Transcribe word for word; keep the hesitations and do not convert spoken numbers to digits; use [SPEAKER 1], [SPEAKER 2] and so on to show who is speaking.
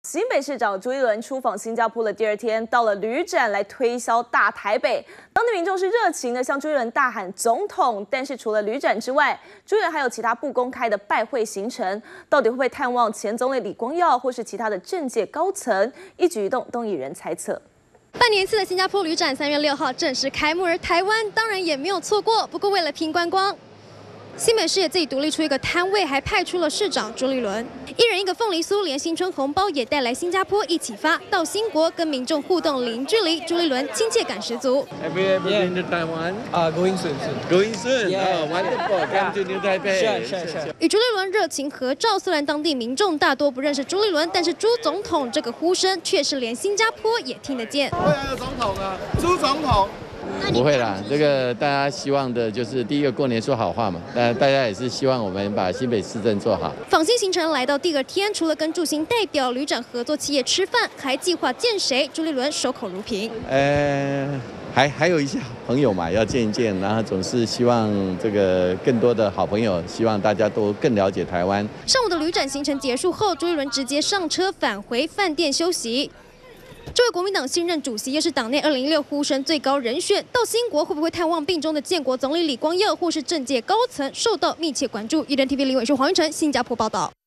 [SPEAKER 1] 新北市长朱立伦出访新加坡的第二天，到了旅展来推销大台北，当地民众是热情的向朱立伦大喊总统。但是除了旅展之外，朱立伦还有其他不公开的拜会行程，到底会不会探望前总理李光耀或是其他的政界高层，一举一动都引人猜测。
[SPEAKER 2] 半年一次的新加坡旅展，三月六号正式开幕，而台湾当然也没有错过。不过为了拼观光，新北市也自己独立出一个摊位，还派出了市长朱立伦，一人一个凤梨酥，连新春红包也带来新加坡一起发。到新国跟民众互动零距离，朱立伦亲切感十足。
[SPEAKER 3] Have you ever been to Taiwan?
[SPEAKER 4] Uh, going soon, soon.
[SPEAKER 3] Going soon.
[SPEAKER 4] Yeah.
[SPEAKER 3] Oh, wonderful. Come to New Taipei.
[SPEAKER 4] Sure, sure, sure.
[SPEAKER 2] 与朱立伦热情合照，虽然当地民众大多不认识朱立伦，但是朱总统这个呼声却是连新加坡也听得见。
[SPEAKER 5] 未来的总统呢？朱总统。
[SPEAKER 6] 不会啦，这个大家希望的就是第一个过年说好话嘛，呃，大家也是希望我们把新北市政做好。
[SPEAKER 2] 访新行程来到第二天，除了跟驻新代表、旅展合作企业吃饭，还计划见谁？朱立伦守口如瓶。
[SPEAKER 6] 呃，还还有一些好朋友嘛，要见一见，然后总是希望这个更多的好朋友，希望大家都更了解台湾。
[SPEAKER 2] 上午的旅展行程结束后，朱立伦直接上车返回饭店休息。 这位国民党新任主席，也是党内二零一六呼声最高人选，到新国会不会探望病中的建国总理李光耀，或是政界高层，受到密切关注。一人 T V 林伟硕、黄云成，新加坡报道。